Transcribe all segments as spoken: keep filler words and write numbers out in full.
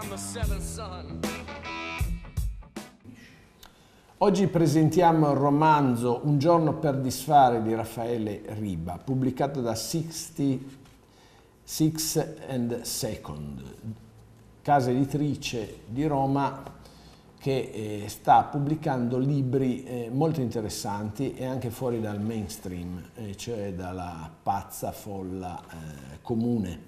Oggi presentiamo il romanzo Un giorno per disfare di Raffaele Riba, pubblicato da sessantasei and Second, casa editrice di Roma che eh, sta pubblicando libri eh, molto interessanti e anche fuori dal mainstream, eh, cioè dalla pazza folla eh, comune.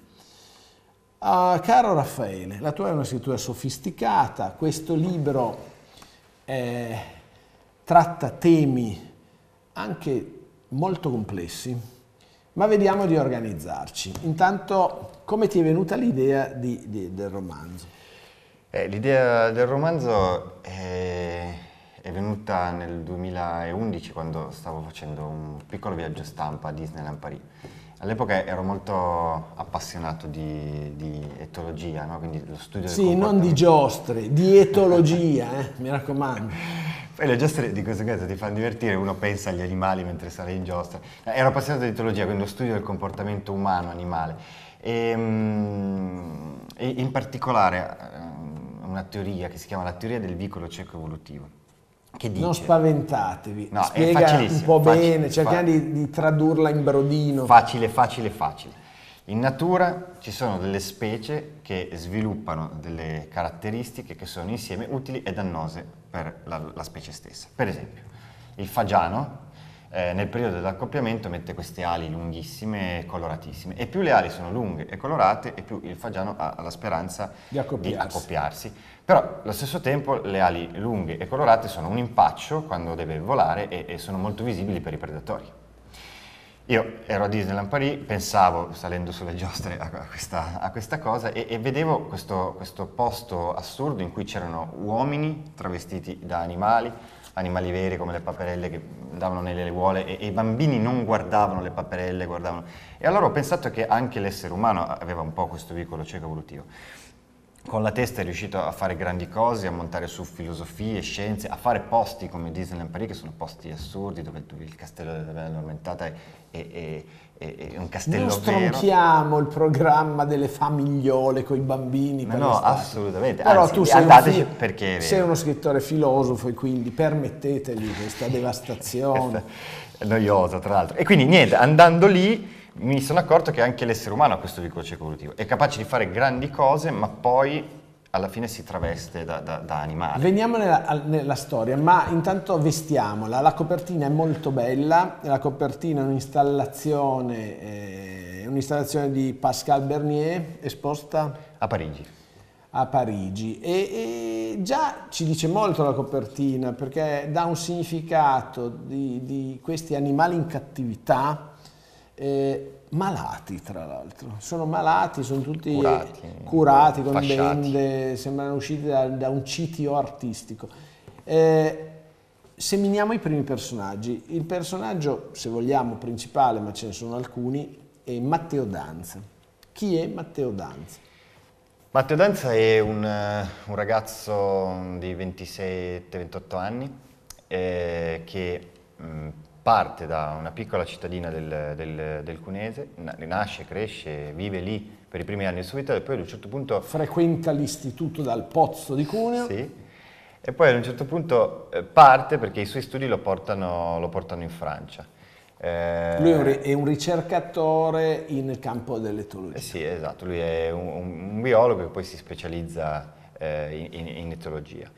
Uh, caro Raffaele, la tua è una scrittura sofisticata, questo libro eh, tratta temi anche molto complessi, ma vediamo di organizzarci. Intanto, come ti è venuta l'idea di, di, del romanzo? Eh, l'idea del romanzo è, è venuta nel duemilaundici, quando stavo facendo un piccolo viaggio stampa a Disneyland Paris. All'epoca ero molto appassionato di, di etologia, no? Quindi lo studio del Sì, non di giostre, di etologia, eh? Mi raccomando. Poi le giostre di questo caso ti fanno divertire, uno pensa agli animali mentre sarà in giostra. Ero appassionato di etologia, quindi lo studio del comportamento umano-animale. E, e in particolare una teoria che si chiama la teoria del vicolo cieco evolutivo. Che dice, non spaventatevi, no, spiega un po' facile, bene, cerchiamo di, di tradurla in brodino. Facile, facile, facile. In natura ci sono delle specie che sviluppano delle caratteristiche che sono insieme utili e dannose per la, la specie stessa. Per esempio, il fagiano eh, nel periodo dell'accoppiamento mette queste ali lunghissime e coloratissime, e più le ali sono lunghe e colorate e più il fagiano ha la speranza di accoppiarsi. di accoppiarsi. Però allo stesso tempo le ali lunghe e colorate sono un impaccio quando deve volare e, e sono molto visibili per i predatori. Io ero a Disneyland Paris, pensavo, salendo sulle giostre, a questa, a questa cosa e, e vedevo questo, questo posto assurdo in cui c'erano uomini travestiti da animali, animali veri come le paperelle che davano nelle aiuole, e, e i bambini non guardavano le paperelle, guardavano. E allora ho pensato che anche l'essere umano aveva un po' questo vicolo cieco evolutivo. Con la testa è riuscito a fare grandi cose, a montare su filosofie, scienze, a fare posti come Disneyland Paris, che sono posti assurdi, dove il castello della Bella Addormentata è, è, è, è un castello non vero. Non stronchiamo il programma delle famigliole con i bambini. Ma no, assolutamente. Però Anzi, tu sei, andateci un, perché è sei uno scrittore filosofo e quindi permettetegli questa devastazione. È noiosa, tra l'altro. E quindi niente, andando lì mi sono accorto che anche l'essere umano ha questo vicolo cieco evolutivo, è capace di fare grandi cose, ma poi alla fine si traveste da, da, da animale. Veniamo nella, nella storia, ma intanto vestiamola. La copertina è molto bella, la copertina è un'installazione, eh, un'installazione di Pascal Bernier, esposta a Parigi. A Parigi e, e già ci dice molto la copertina, perché dà un significato di, di questi animali in cattività. Eh, malati, tra l'altro, sono malati, sono tutti curati, curati con fasciati. bende, sembrano usciti da, da un sitio artistico. Eh, seminiamo i primi personaggi. Il personaggio, se vogliamo, principale, ma ce ne sono alcuni, è Matteo Danza. Chi è Matteo Danza? Matteo Danza è un, un ragazzo di ventisette ventotto anni eh, che mh, parte da una piccola cittadina del, del, del Cunese, nasce, cresce, vive lì per i primi anni della sua vita e poi ad un certo punto... frequenta l'istituto dal Pozzo di Cuneo. Sì, e poi ad un certo punto parte perché i suoi studi lo portano, lo portano in Francia. Eh, lui è un ricercatore nel campo dell'etologia. Eh sì, esatto, lui è un, un biologo che poi si specializza eh, in, in etologia.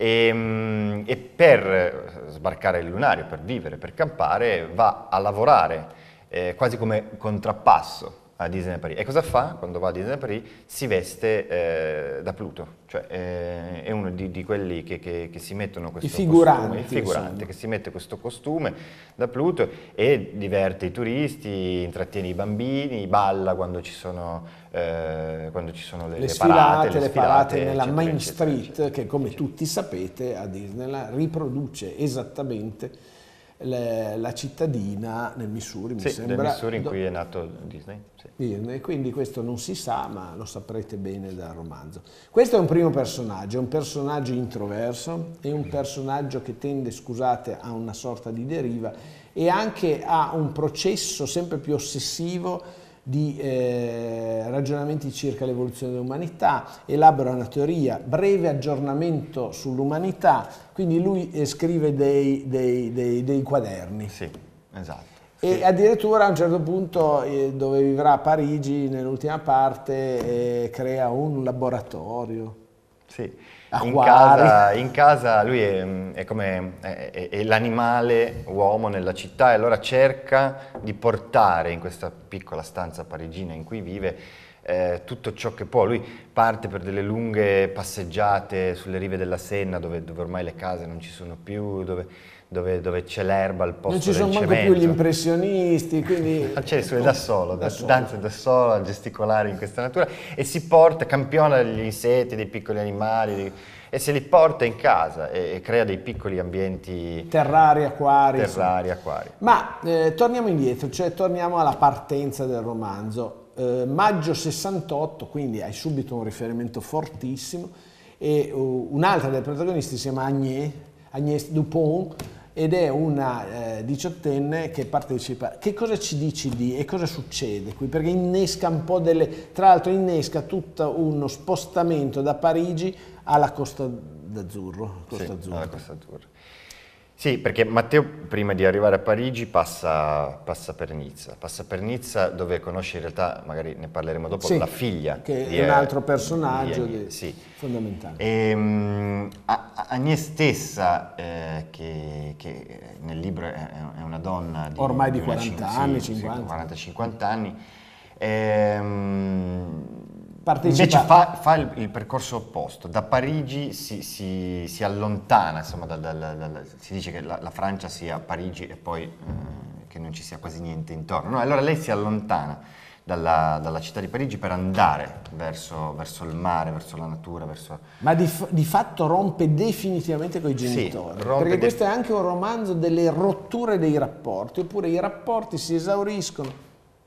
E, e per sbarcare il lunario, per vivere, per campare, va a lavorare eh, quasi come contrappasso a Disneyland Paris. E cosa fa quando va a Disneyland Paris? Si veste eh, da Pluto, cioè eh, è uno di, di quelli che, che, che si mettono questo I figuranti, costume, il figurante che si mette questo costume da Pluto e diverte i turisti, intrattiene i bambini, balla quando ci sono, eh, quando ci sono le, le, le sfilate, parate, le, le sfilate sfilate, nella eccetera, Main eccetera, Street, eccetera. che come tutti sapete a Disneyland riproduce esattamente le, la cittadina nel Missouri, mi sì, sembra. Nel Missouri in cui è nato Disney. Sì. Disney. Quindi questo non si sa, ma lo saprete bene dal romanzo. Questo è un primo personaggio, è un personaggio introverso, è un personaggio che tende, scusate, a una sorta di deriva e anche a un processo sempre più ossessivo di eh, ragionamenti circa l'evoluzione dell'umanità, elabora una teoria, breve aggiornamento sull'umanità, quindi lui eh, scrive dei, dei, dei, dei quaderni. Sì, esatto. E sì. addirittura a un certo punto, eh, dove vivrà a Parigi, nell'ultima parte, eh, crea un laboratorio. Sì. In Acquari. casa, in casa lui è, è come è, è, è l'animale uomo nella città, e allora cerca di portare in questa piccola stanza parigina in cui vive eh, tutto ciò che può. Lui parte per delle lunghe passeggiate sulle rive della Senna, dove, dove ormai le case non ci sono più, dove, dove, dove c'è l'erba al posto Non ci del sono manco cemento. più gli impressionisti, quindi... C'è su da solo, da da, solo. danza da solo, a gesticolare in questa natura, e si porta, campiona gli insetti, dei piccoli animali, di, e se li porta in casa e, e crea dei piccoli ambienti Terrari, acquari. terrari, acquari. Ma eh, torniamo indietro, cioè torniamo alla partenza del romanzo. Eh, maggio sessantotto, quindi hai subito un riferimento fortissimo, e uh, un'altra dei protagonisti si chiama Agnès, Agnès Dupont, ed è una eh, diciottenne che partecipa. Che cosa ci dici di e cosa succede qui? Perché innesca un po' delle... Tra l'altro innesca tutto uno spostamento da Parigi alla Costa d'Azzurro. Costa Sì, Azzurra. alla Costa Azzurra. Sì, perché Matteo prima di arrivare a Parigi passa, passa per Nizza, passa per Nizza dove conosce in realtà, magari ne parleremo dopo, Sì, la figlia. che di, è un eh, altro personaggio di Agnès, di- sì. fondamentale. E, um, Agnès stessa, eh, che, che nel libro è, è una donna di, Ormai di una quaranta cin- anni, sì, cinquanta. quaranta cinquanta anni, ehm, Partecipa- invece fa, fa il, il percorso opposto. Da Parigi si, si, si allontana, insomma, dal, dal, dal- si dice che la, la Francia sia Parigi e poi eh, che non ci sia quasi niente intorno. No, allora lei si allontana dalla, dalla città di Parigi per andare verso, verso il mare, verso la natura, verso... Ma di, f- di fatto rompe definitivamente con i genitori, rompe perché de- questo è anche un romanzo delle rotture dei rapporti, oppure i rapporti si esauriscono.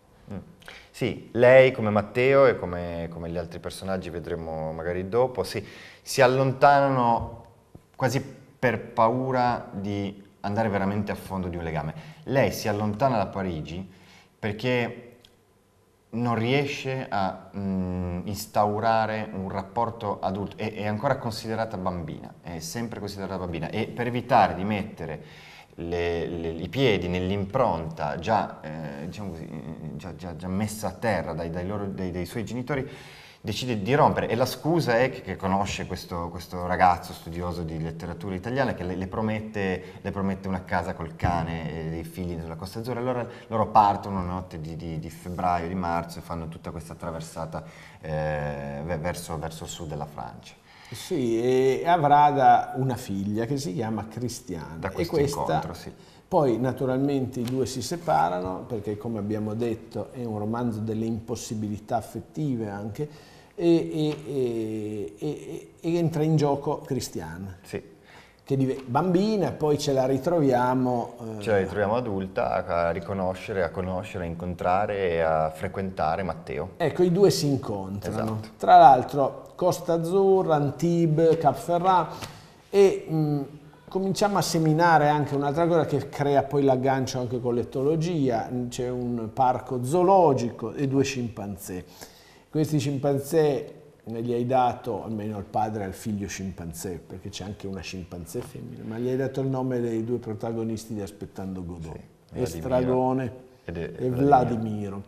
Sì, lei come Matteo e come, come gli altri personaggi, vedremo magari dopo, sì, si allontanano quasi per paura di andare veramente a fondo di un legame. Lei si allontana da Parigi perché non riesce a mh, instaurare un rapporto adulto, è, è ancora considerata bambina, è sempre considerata bambina, e per evitare di mettere Le, le, i piedi nell'impronta già, eh, diciamo così, già, già, già messa a terra dai, dai, loro, dai, dai suoi genitori, decide di rompere, e la scusa è che, che conosce questo, questo ragazzo studioso di letteratura italiana che le, le, promette, le promette una casa col cane e dei figli sulla Costa Azzurra. Allora loro partono una notte di, di, di febbraio, di marzo, e fanno tutta questa traversata eh, verso, verso il sud della Francia. Sì, e avrà da una figlia che si chiama Cristiana. Da e questo questa, incontro, sì. Poi naturalmente i due si separano perché, come abbiamo detto, è un romanzo delle impossibilità affettive anche, e, e, e, e, e entra in gioco Cristiana, Sì. che diventa bambina, poi ce la ritroviamo... eh, Ce la ritroviamo adulta a riconoscere, a conoscere, a incontrare e a frequentare Matteo. Ecco, i due si incontrano. Esatto. Tra l'altro Costa Azzurra, Antibes, Cap Ferrat, e mh, cominciamo a seminare anche un'altra cosa che crea poi l'aggancio anche con l'etologia. C'è un parco zoologico e due scimpanzé. Questi scimpanzé gli hai dato, almeno al padre e al figlio scimpanzé, perché c'è anche una scimpanzé femmina, ma gli hai dato il nome dei due protagonisti di Aspettando Godot, Sì, Estragone ed è- e Vladimiro. Vladimiro.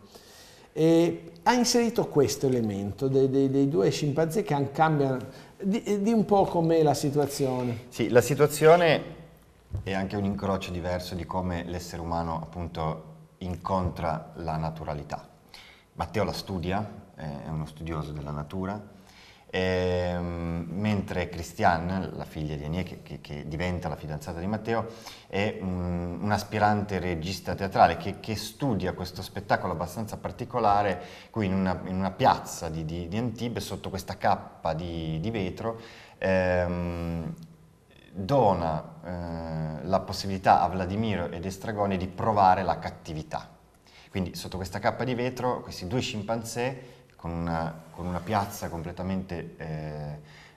E ha inserito questo elemento dei, dei- dei due scimpanzé che cambiano di, di un po' com'è la situazione. Sì, la situazione è anche un incrocio diverso di come l'essere umano appunto incontra la naturalità. Matteo la studia, è uno studioso della natura, ehm, mentre Christiane, la figlia di Agnès, che, che, che diventa la fidanzata di Matteo, è un, un aspirante regista teatrale che, che studia questo spettacolo abbastanza particolare, qui in una, in una piazza di, di, di Antibes, sotto questa cappa di, di vetro, ehm, dona eh, la possibilità a Vladimiro ed Estragone di provare la cattività. Quindi sotto questa cappa di vetro questi due scimpanzé con una, con una piazza completamente eh,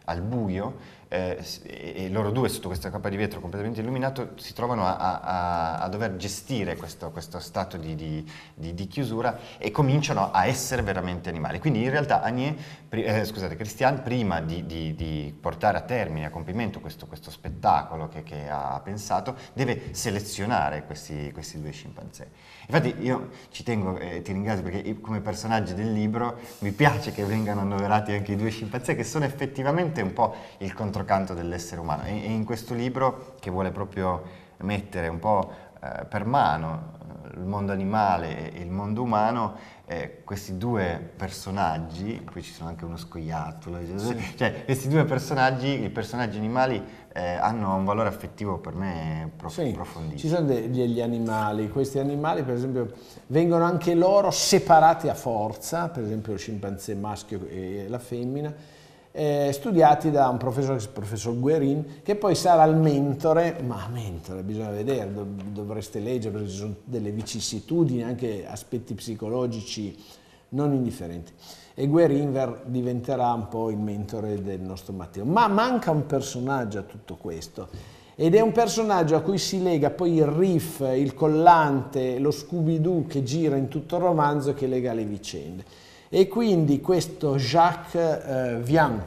al buio, eh, e loro due sotto questa cappa di vetro completamente illuminato si trovano a, a, a dover gestire questo, questo stato di, di, di, di chiusura e cominciano a essere veramente animali. Quindi in realtà Agnès, eh, scusate, Christian, prima di, di, di portare a termine, a compimento questo, questo spettacolo che, che ha pensato, deve selezionare questi, questi due scimpanzé. Infatti io ci tengo e eh, ti ringrazio perché come personaggi del libro mi piace che vengano annoverati anche i due scimpanzé, che sono effettivamente un po' il controcanto dell'essere umano, e, e in questo libro, che vuole proprio mettere un po' eh, per mano il mondo animale e il mondo umano, eh, questi due personaggi, poi ci sono anche uno scoiattolo, sì. Cioè questi due personaggi, i personaggi animali, eh, hanno un valore affettivo per me prof sì, profondissimo. Ci sono degli animali, questi animali per esempio vengono anche loro separati a forza, per esempio il scimpanzé maschio e la femmina, Eh, studiati da un professore, il professor Guérin, che poi sarà il mentore, ma mentore, bisogna vedere, dov dovreste leggere perché ci sono delle vicissitudini, anche aspetti psicologici non indifferenti. E Guérin diventerà un po' il mentore del nostro Matteo. Ma manca un personaggio a tutto questo, ed è un personaggio a cui si lega poi il riff, il collante, lo Scooby-Doo che gira in tutto il romanzo, che lega le vicende. E quindi questo Jacques eh, Vian,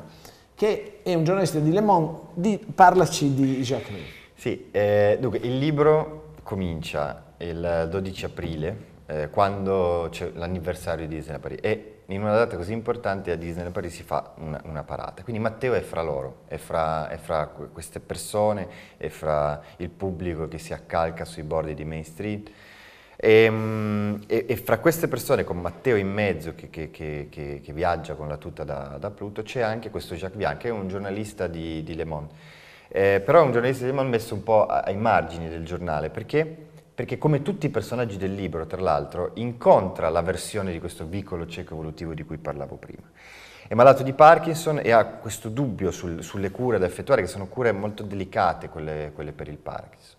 che è un giornalista di Le Monde, di, parlaci di Jacques Vian. Sì, eh, dunque il libro comincia il dodici aprile, eh, quando c'è l'anniversario di Disneyland Paris, e in una data così importante a Disneyland Paris si fa una, una parata. Quindi Matteo è fra loro, è fra, è fra queste persone, è fra il pubblico che si accalca sui bordi di Main Street. E, e, e fra queste persone, con Matteo in mezzo che, che, che, che, che viaggia con la tuta da, da Pluto, c'è anche questo Jacques Vian, che è un giornalista di, di Le Monde. Eh, però è un giornalista di Le Monde messo un po' ai margini del giornale, perché? Perché come tutti i personaggi del libro, tra l'altro, incontra la versione di questo vicolo cieco evolutivo di cui parlavo prima. È malato di Parkinson e ha questo dubbio sul, sulle cure da effettuare, che sono cure molto delicate, quelle, quelle per il Parkinson.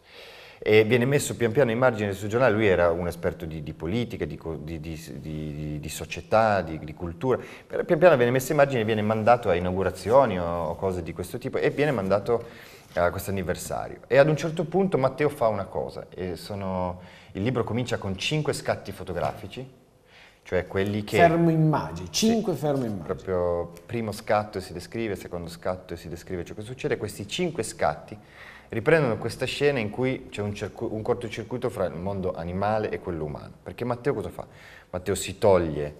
E viene messo pian piano in margine del suo giornale. Lui era un esperto di, di politica, di, di, di, di, di società, di, di cultura, però pian piano viene messo in margine e viene mandato a inaugurazioni o, o cose di questo tipo, e viene mandato a questo anniversario. E ad un certo punto Matteo fa una cosa, e sono, il libro comincia con cinque scatti fotografici, cioè quelli che... Fermo immagini, cinque sì, fermo immagini. Proprio primo scatto e si descrive, secondo scatto e si descrive ciò che succede. Questi cinque scatti riprendono questa scena in cui c'è un, un cortocircuito fra il mondo animale e quello umano. Perché Matteo cosa fa? Matteo si toglie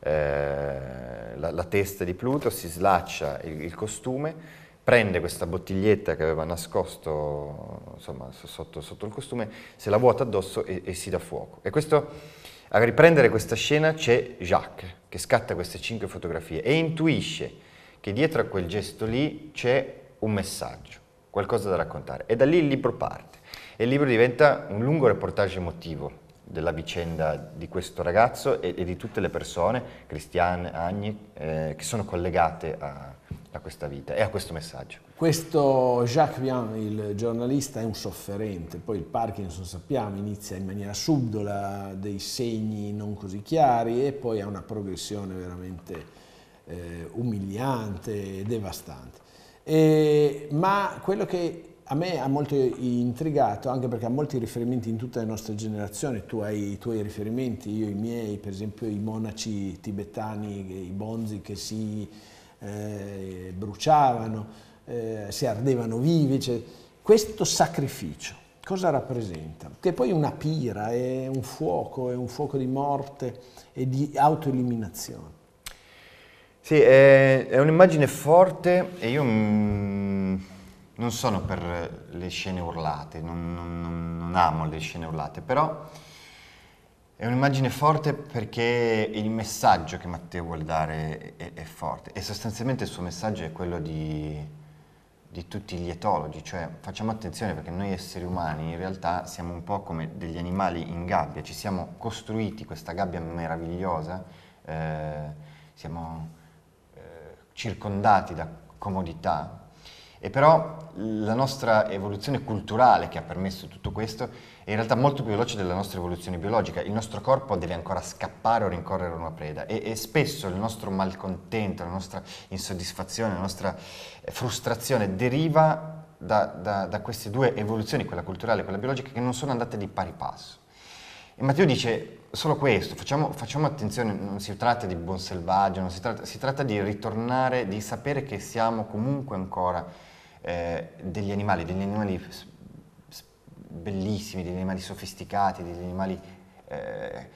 eh, la, la testa di Pluto, si slaccia il, il costume, prende questa bottiglietta che aveva nascosto, insomma, sotto, sotto il costume, se la vuota addosso e, e si dà fuoco. E questo, a riprendere questa scena c'è Jacques, che scatta queste cinque fotografie e intuisce che dietro a quel gesto lì c'è un messaggio, qualcosa da raccontare, e da lì il libro parte. E il libro diventa un lungo reportage emotivo della vicenda di questo ragazzo e, e di tutte le persone, Christian, Agnès, eh, che sono collegate a, a questa vita e a questo messaggio. Questo Jacques Vian, il giornalista, è un sofferente. Poi il Parkinson, sappiamo, inizia in maniera subdola, dei segni non così chiari, e poi ha una progressione veramente eh, umiliante e devastante. Eh, ma quello che a me ha molto intrigato, anche perché ha molti riferimenti in tutte le nostre generazioni, tu hai i tuoi riferimenti, io i miei, per esempio i monaci tibetani, i bonzi che si eh, bruciavano, eh, si ardevano vivi, cioè, questo sacrificio cosa rappresenta? Che poi è una pira, è un fuoco, è un fuoco di morte e di autoeliminazione. Sì, è, è un'immagine forte, e io mm, non sono per le scene urlate, non, non, non amo le scene urlate, però è un'immagine forte perché il messaggio che Matteo vuole dare è, è forte, e sostanzialmente il suo messaggio è quello di, di tutti gli etologi, cioè facciamo attenzione perché noi esseri umani in realtà siamo un po' come degli animali in gabbia, ci siamo costruiti questa gabbia meravigliosa, eh, siamo circondati da comodità, E però la nostra evoluzione culturale che ha permesso tutto questo è in realtà molto più veloce della nostra evoluzione biologica. Il nostro corpo deve ancora scappare o rincorrere una preda e, e spesso il nostro malcontento, la nostra insoddisfazione, la nostra frustrazione deriva da, da, da queste due evoluzioni, quella culturale e quella biologica, che non sono andate di pari passo. E Matteo dice solo questo, facciamo, facciamo attenzione, non si tratta di buon selvaggio, non si, tratta, si tratta di ritornare, di sapere che siamo comunque ancora eh, degli animali, degli animali bellissimi, degli animali sofisticati, degli animali eh,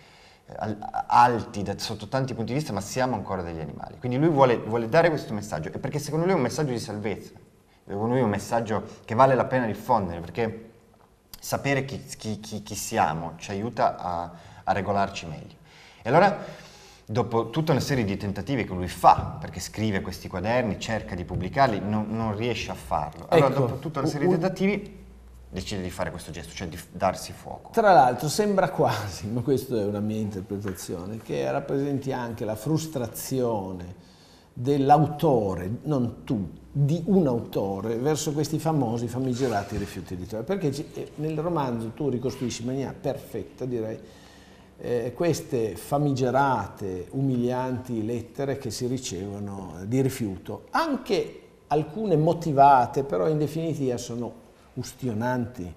alti da, sotto tanti punti di vista, ma siamo ancora degli animali. Quindi lui vuole, vuole dare questo messaggio, e perché secondo lui è un messaggio di salvezza, secondo lui è un messaggio che vale la pena diffondere, perché sapere chi, chi, chi, chi siamo ci aiuta a, a regolarci meglio. E allora, dopo tutta una serie di tentativi che lui fa, perché scrive questi quaderni, cerca di pubblicarli, non, non riesce a farlo. Allora, Ecco, dopo tutta una serie di tentativi, decide di fare questo gesto, cioè di darsi fuoco. Tra l'altro sembra quasi, ma questa è una mia interpretazione, che rappresenti anche la frustrazione dell'autore, non tu, di un autore, verso questi famosi, famigerati rifiuti editoriali. Perché nel romanzo tu ricostruisci in maniera perfetta, direi, eh, queste famigerate, umilianti lettere che si ricevono di rifiuto, anche alcune motivate, però in definitiva sono ustionanti.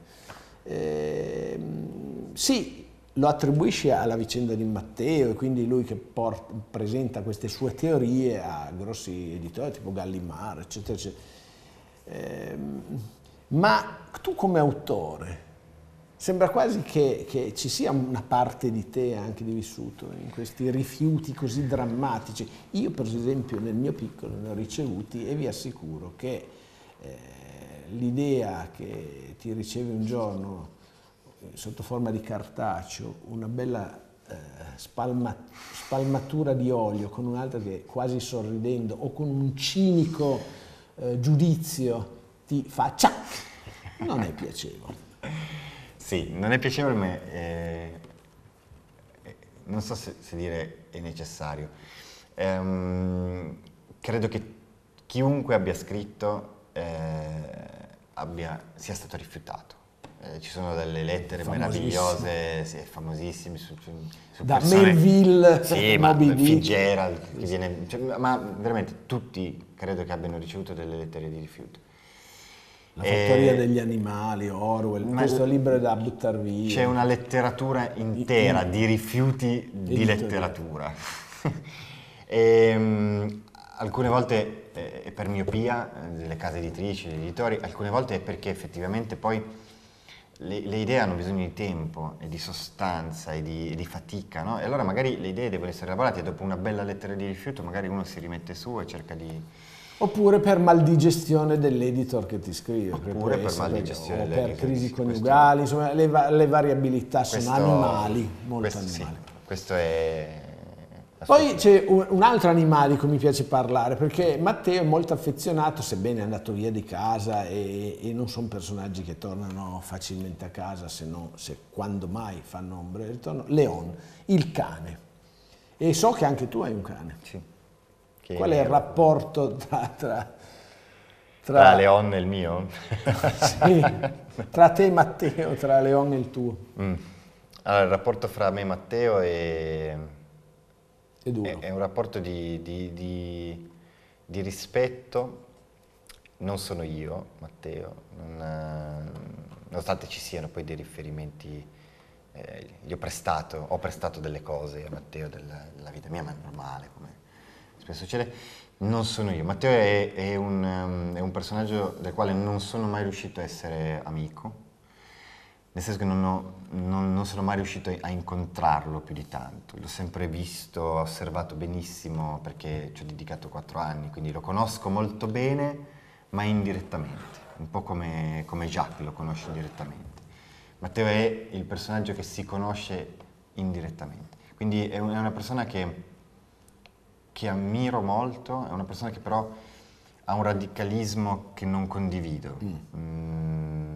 Eh, sì, lo attribuisce alla vicenda di Matteo, e quindi lui che porta, presenta queste sue teorie a grossi editori tipo Gallimard, eccetera, eccetera. Eh, ma tu come autore, sembra quasi che, che ci sia una parte di te anche di vissuto in questi rifiuti così drammatici. Io per esempio nel mio piccolo ne ho ricevuti, e vi assicuro che eh, l'idea che ti ricevi un giorno sotto forma di cartaceo una bella eh, spalma, spalmatura di olio con un'altra che quasi sorridendo o con un cinico eh, giudizio ti fa ciac, non è piacevole. Sì, non è piacevole, ma eh, non so se, se dire è necessario. Ehm, credo che chiunque abbia scritto eh, abbia, sia stato rifiutato. Eh, ci sono delle lettere meravigliose, sì, famosissime su, su da persone, Melville, sì, ma Fitzgerald, che viene, cioè, ma veramente tutti credo che abbiano ricevuto delle lettere di rifiuto. La fattoria e, degli animali, Orwell, questo libro è da buttar via. C'è una letteratura intera di rifiuti di letteratura. e, um, alcune volte è per miopia delle case editrici, degli editori, alcune volte è perché effettivamente poi Le, le idee hanno bisogno di tempo e di sostanza e di, e di fatica, no? E allora magari le idee devono essere elaborate e dopo una bella lettera di rifiuto magari uno si rimette su e cerca di... Oppure per maldigestione dell'editor che ti scrive. Oppure per maldigestione dell'editor. O per crisi coniugali, questo, insomma le, le variabilità sono questo, animali, molto questo, animali. Sì, questo è... Poi c'è un, un altro animale di cui mi piace parlare, perché Matteo è molto affezionato, sebbene è andato via di casa e, e non sono personaggi che tornano facilmente a casa, se no, se quando mai fanno ombre del ritorno, Leon, il cane. E so che anche tu hai un cane. Sì. Che Qual è il rapporto tra... tra Tra, tra Leon e il mio? Sì, tra te e Matteo, tra Leon e il tuo. Mm. Allora, il rapporto fra me e Matteo è... È, è, è un rapporto di, di, di, di rispetto, non sono io, Matteo, non, nonostante ci siano poi dei riferimenti, eh, gli ho prestato, ho prestato delle cose a Matteo della, della vita mia, ma è normale, come spesso succede, non sono io. Matteo è, è, un, um, è un personaggio del quale non sono mai riuscito a essere amico, nel senso che non, ho, non, non sono mai riuscito a incontrarlo più di tanto. L'ho sempre visto, osservato benissimo perché ci ho dedicato quattro anni, quindi lo conosco molto bene, ma indirettamente, un po' come, come Jacques lo conosce indirettamente. Matteo è il personaggio che si conosce indirettamente, quindi è una persona che, che ammiro molto, è una persona che però ha un radicalismo che non condivido. Mm. Mm.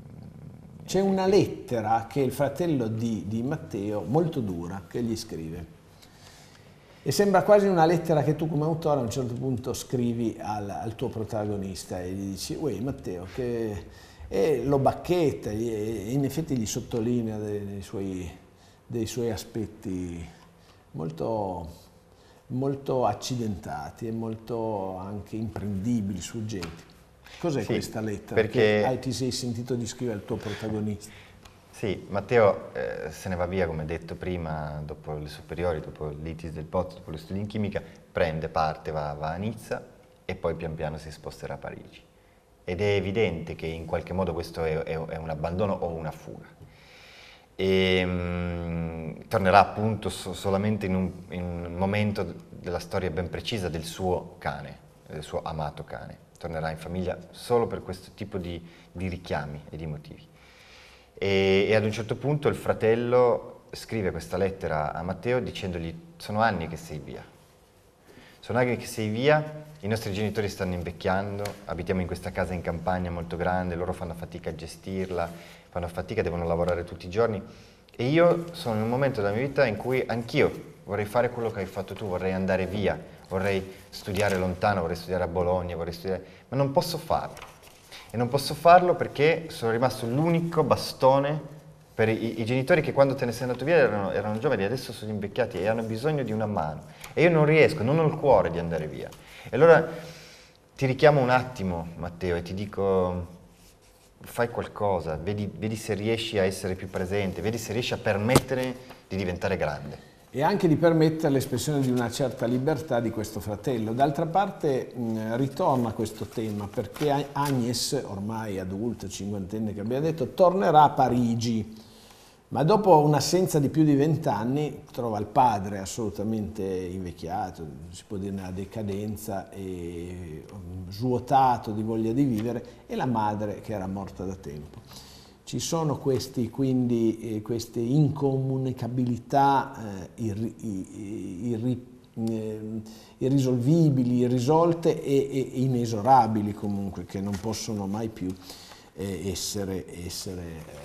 C'è una lettera che il fratello di, di Matteo, molto dura, che gli scrive. E sembra quasi una lettera che tu come autore a un certo punto scrivi al, al tuo protagonista e gli dici, uè Matteo, che... e lo bacchetta e in effetti gli sottolinea dei, dei, suoi, dei suoi aspetti molto, molto accidentati e molto anche imprendibili, sfuggenti. Cos'è sì, questa lettera perché... che hai, ti sei sentito di scrivere al tuo protagonista? Sì, Matteo eh, se ne va via, come detto prima, dopo le superiori, dopo l'I T I S del Pozzo, dopo gli studi in chimica, prende parte, va, va a Nizza e poi pian piano si sposterà a Parigi. Ed è evidente che in qualche modo questo è, è, è un abbandono o una fuga. E mh, tornerà appunto so, solamente in un, in un momento della storia ben precisa del suo cane, del suo amato cane. Tornerà in famiglia solo per questo tipo di, di richiami e di motivi. E, e ad un certo punto il fratello scrive questa lettera a Matteo dicendogli: sono anni che sei via, sono anni che sei via, i nostri genitori stanno invecchiando, abitiamo in questa casa in campagna molto grande, loro fanno fatica a gestirla, fanno fatica, devono lavorare tutti i giorni e io sono in un momento della mia vita in cui anch'io vorrei fare quello che hai fatto tu, vorrei andare via, vorrei studiare lontano, vorrei studiare a Bologna, vorrei studiare, ma non posso farlo. E non posso farlo perché sono rimasto l'unico bastone per i, i genitori che quando te ne sei andato via erano, erano giovani, adesso sono invecchiati e hanno bisogno di una mano. E io non riesco, non ho il cuore di andare via. E allora ti richiamo un attimo, Matteo, e ti dico: fai qualcosa, vedi, vedi se riesci a essere più presente, vedi se riesci a permettere di diventare grande. E anche di permettere l'espressione di una certa libertà di questo fratello. D'altra parte mh, ritorna a questo tema perché Agnes, ormai adulta, cinquantenne che abbiamo detto, tornerà a Parigi, ma dopo un'assenza di più di vent'anni trova il padre assolutamente invecchiato, si può dire nella decadenza, e svuotato di voglia di vivere, e la madre che era morta da tempo. Ci sono questi, quindi, eh, queste incomunicabilità eh, irri, irri, eh, irrisolvibili, irrisolte e, e inesorabili comunque, che non possono mai più eh, essere, essere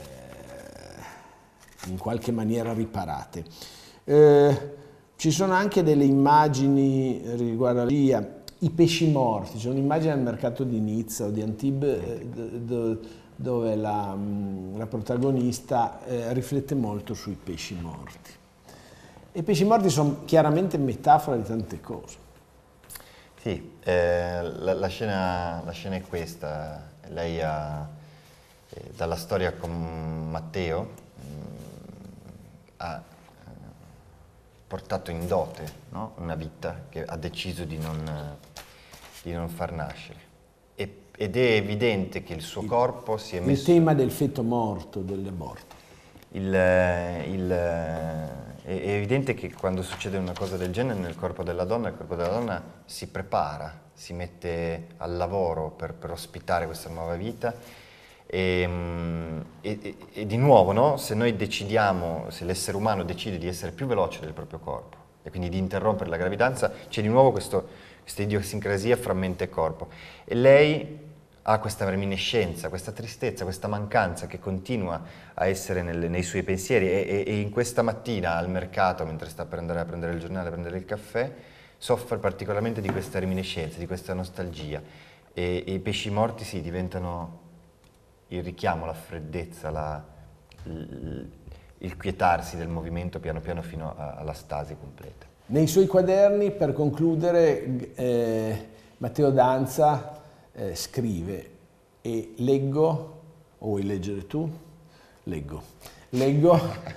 eh, in qualche maniera riparate. Eh, ci sono anche delle immagini riguardo i pesci morti, c'è un'immagine al mercato di Nizza o di Antibes eh, dove la, la protagonista eh, riflette molto sui pesci morti. E i pesci morti sono chiaramente metafora di tante cose. Sì, eh, la, la, scena, la scena è questa. Lei ha, eh, dalla storia con Matteo, mh, ha eh, portato in dote, no? Una vita che ha deciso di non, di non far nascere. Ed è evidente che il suo corpo si è messo... Il tema del feto morto, dell'aborto. Il, il, è evidente che quando succede una cosa del genere nel corpo della donna, il corpo della donna si prepara, si mette al lavoro per, per ospitare questa nuova vita e, e, e di nuovo, no? Se noi decidiamo, se l'essere umano decide di essere più veloce del proprio corpo e quindi di interrompere la gravidanza, c'è di nuovo questo, questa idiosincrasia fra mente e corpo. E lei ha questa reminiscenza, questa tristezza, questa mancanza che continua a essere nel, nei suoi pensieri e, e in questa mattina al mercato, mentre sta per andare a prendere il giornale, a prendere il caffè, soffre particolarmente di questa reminiscenza, di questa nostalgia. E, e i pesci morti sì, diventano il richiamo, la freddezza, la, il, il quietarsi del movimento piano piano fino a, alla stasi completa. Nei suoi quaderni, per concludere, eh, Matteo Danza Eh, scrive, e leggo, o vuoi leggere tu? Leggo. Leggo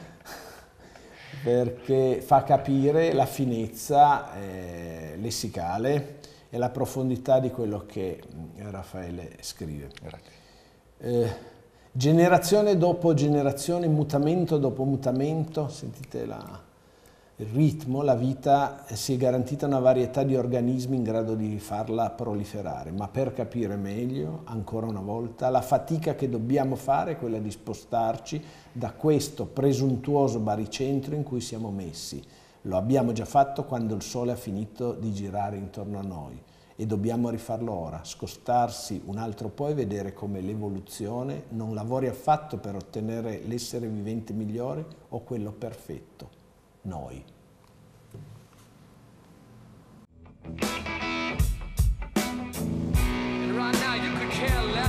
perché fa capire la finezza eh, lessicale e la profondità di quello che Raffaele scrive. Grazie. Eh, generazione dopo generazione, mutamento dopo mutamento, sentite la... il ritmo, la vita, si è garantita una varietà di organismi in grado di farla proliferare, ma per capire meglio, ancora una volta, la fatica che dobbiamo fare è quella di spostarci da questo presuntuoso baricentro in cui siamo messi. Lo abbiamo già fatto quando il Sole ha finito di girare intorno a noi e dobbiamo rifarlo ora, scostarsi un altro po' e vedere come l'evoluzione non lavori affatto per ottenere l'essere vivente migliore o quello perfetto. Noi.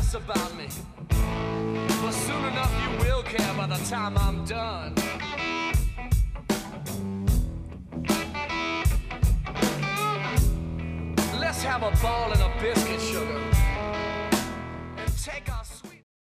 less about me. But soon enough you will care by the time I'm done. Let's have a ball and a biscuit, sugar.